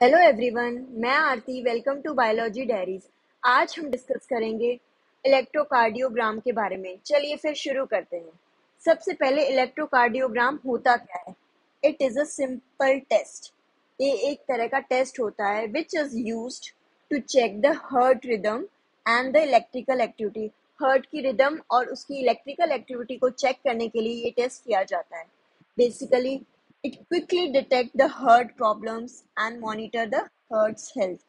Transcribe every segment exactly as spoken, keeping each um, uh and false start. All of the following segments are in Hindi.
हेलो एवरीवन, मैं Aarti. Welcome to biology diaries. आज हम डिस्कस करेंगे इलेक्ट्रोकार्डियोग्राम के बारे में। चलिए फिर शुरू करते हैं। सबसे पहले इलेक्ट्रोकार्डियोग्राम होता क्या है? It is a simple test. ये एक तरह का टेस्ट होता है which is used to check the heart rhythm and the electrical activity. Heart की रिदम और उसकी इलेक्ट्रिकल एक्टिविटी को चेक करने के लिए ये टेस्ट किया जाता है। Basically, it quickly detect the heart problems and monitor the heart's health.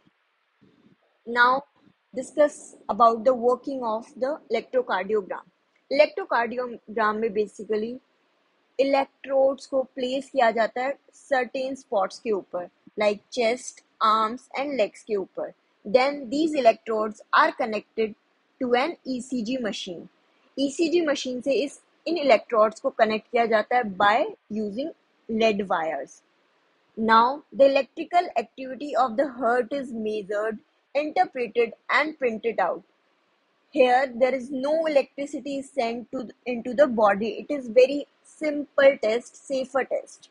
Now, discuss about the working of the electrocardiogram. Electrocardiogram में बेसिकली इलेक्ट्रोड्स को प्लेस किया जाता है सर्टेन स्पॉट्स के ऊपर, like chest, arms and legs के ऊपर. Then these electrodes are connected to an ECG machine. ECG machine से इस इन इलेक्ट्रोड्स को कनेक्ट किया जाता है by using lead wires. Now, the electrical activity of the heart is measured, interpreted, and printed out. Here, there is no electricity sent to into the body. It is very simple test, safer test.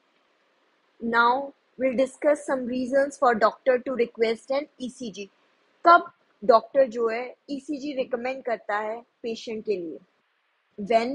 Now, we'll discuss some reasons for doctor to request an E C G. कब डॉक्टर जो है E C G रिकमेंड करता है पेशेंट के लिए? When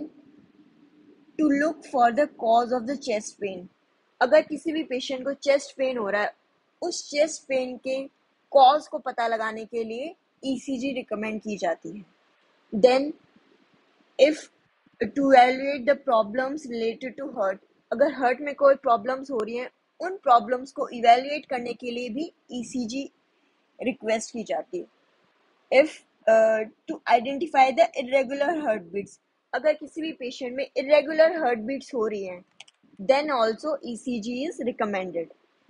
to look for the cause of the chest pain. अगर किसी भी पेशेंट को चेस्ट पेन हो रहा है, उस चेस्ट पेन के कॉज को पता लगाने के लिए ईसीजी रिकमेंड की जाती है. Then if to evaluate the problems related to heart. अगर हार्ट में कोई प्रॉब्लम्स हो रही हैं, उन प्रॉब्लम्स को इवेल्युएट करने के लिए भी ईसीजी रिक्वेस्ट की जाती है. If to identify the irregular heart beats. अगर किसी भी पेशेंट में इरेगुलर हार्ट बीट्स हो रही हैं, then also E C G is recommended.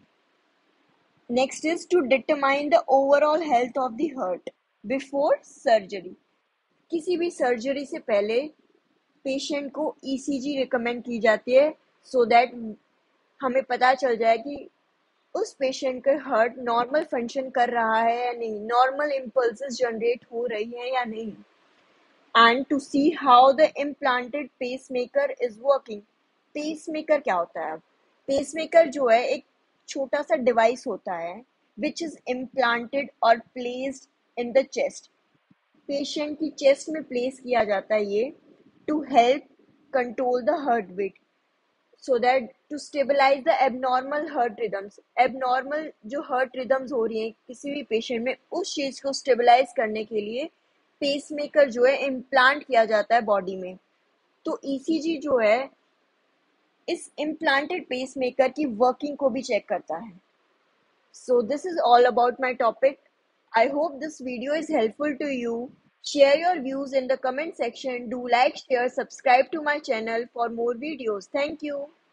Next is to determine the overall health of the heart before surgery. किसी भी सर्जरी से पहले पेशेंट को E C G रिकमेंड की जाती है सो so दैट हमें पता चल जाए कि उस पेशेंट का हार्ट नॉर्मल फंक्शन कर रहा है या नहीं, नॉर्मल इम्पल्सेस जनरेट हो रही है या नहीं, and to see how the implanted pacemaker is working. Pacemaker क्या होता है? पेसमेकर जो है एक छोटा सा डिवाइस होता है विच इज इम्प्लांटेड और placed in the chest. Patient की चेस्ट में प्लेस किया जाता है ये to help control the heart beat, so that to stabilize the abnormal heart rhythms. Abnormal जो हार्ट रिदम्स हो रही हैं किसी भी पेशेंट में, उस चीज को स्टेबलाइज करने के लिए पेसमेकर जो है इम्प्लांट किया जाता है बॉडी में. तो ईसीजी जो है इस इम्प्लांटेड पेसमेकर की वर्किंग को भी चेक करता है. So this is all about my topic. I hope this video is helpful to you. Share your views in the comment section. Do like, share, subscribe to my channel for more videos. Thank you.